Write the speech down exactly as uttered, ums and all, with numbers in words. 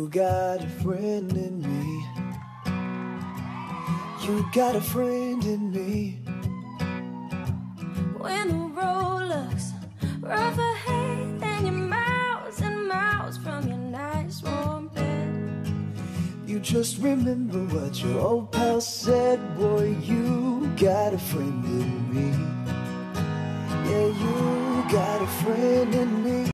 You got a friend in me. You got a friend in me. When the road looks rough ahead and you're miles and miles from your nice warm bed, you just remember what your old pal said. Boy, you got a friend in me. Yeah, you got a friend in me.